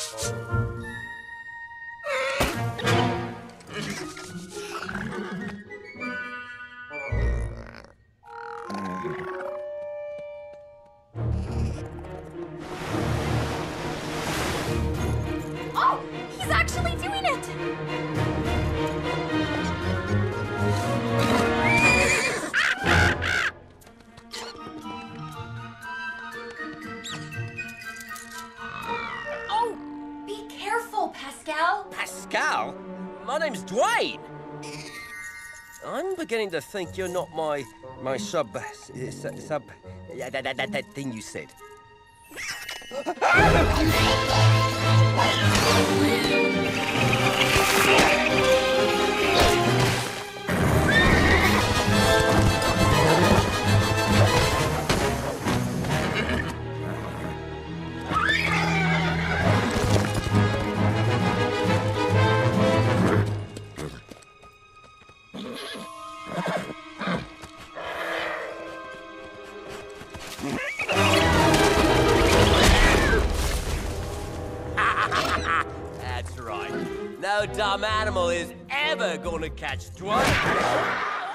Oh, he's actually doing it! Oh, be careful, Pascal. Pascal? My name's Dwayne. I'm beginning to think you're not my that thing you said. That's right. No dumb animal is ever gonna catch Dwayne.